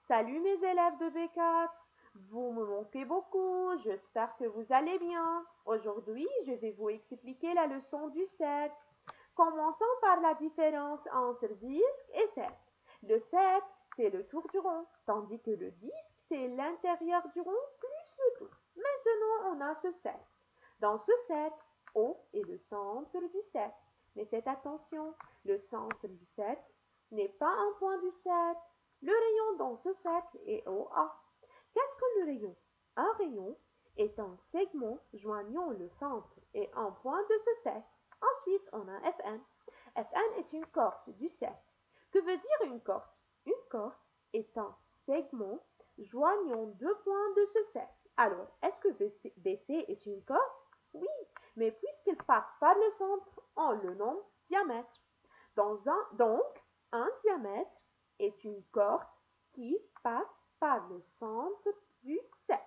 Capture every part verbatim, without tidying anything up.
Salut mes élèves de B quatre, vous me manquez beaucoup, j'espère que vous allez bien. Aujourd'hui, je vais vous expliquer la leçon du cercle. Commençons par la différence entre disque et cercle. Le cercle, c'est le tour du rond, tandis que le disque, c'est l'intérieur du rond plus le tour. Maintenant, on a ce cercle. Dans ce cercle, O est le centre du cercle. Mais faites attention, le centre du cercle n'est pas un point du cercle. Le rayon dans ce cercle est O A. Qu'est-ce que le rayon? Un rayon est un segment joignant le centre et un point de ce cercle. Ensuite, on a F N. F N est une corde du cercle. Que veut dire une corde? Une corde est un segment joignant deux points de ce cercle. Alors, est-ce que B C est une corde? Oui, mais puisqu'il passe par le centre, on le nomme diamètre. Dans un, donc, un diamètre est une corde qui passe par le centre du cercle.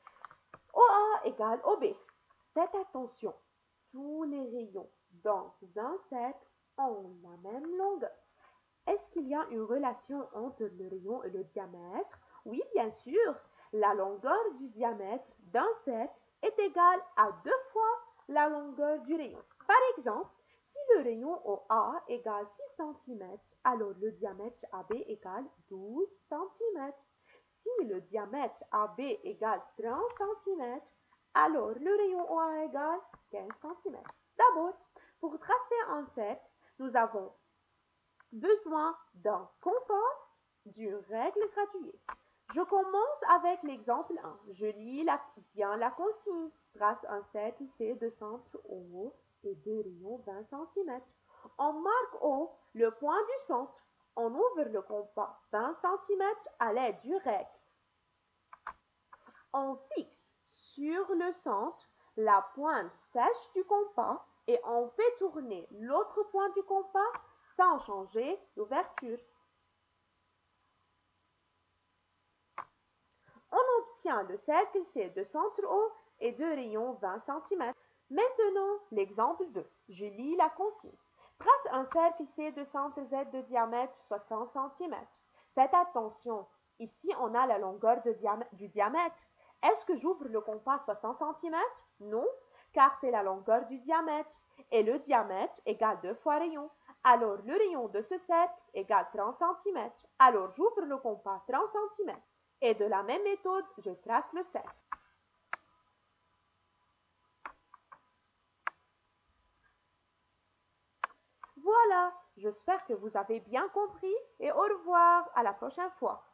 O A égale O B. Faites attention, tous les rayons dans un cercle ont la même longueur. Est-ce qu'il y a une relation entre le rayon et le diamètre? Oui, bien sûr. La longueur du diamètre d'un cercle est égale à deux fois la longueur du rayon. Par exemple, si le rayon O A égale six centimètres, alors le diamètre A B égale douze centimètres. Si le diamètre A B égale trente centimètres, alors le rayon O A égale quinze centimètres. D'abord, pour tracer un cercle, nous avons besoin d'un compas, d'une règle graduée. Je commence avec l'exemple un. Je lis la, bien la consigne. Trace un cercle C de centre O et de rayon vingt centimètres. On marque O le point du centre. On ouvre le compas vingt centimètres à l'aide du règle. On fixe sur le centre la pointe sèche du compas et on fait tourner l'autre point du compas sans changer l'ouverture. On obtient le cercle C de centre O et de rayon vingt centimètres. Maintenant, l'exemple deux. Je lis la consigne. Trace un cercle C de centre Z de diamètre soixante centimètres. Faites attention, ici on a la longueur de diamè- du diamètre. Est-ce que j'ouvre le compas soixante centimètres? Non, car c'est la longueur du diamètre. Et le diamètre égale deux fois rayon. Alors le rayon de ce cercle égale trente centimètres. Alors j'ouvre le compas trente centimètres. Et de la même méthode, je trace le cercle. Voilà, j'espère que vous avez bien compris et au revoir, à la prochaine fois.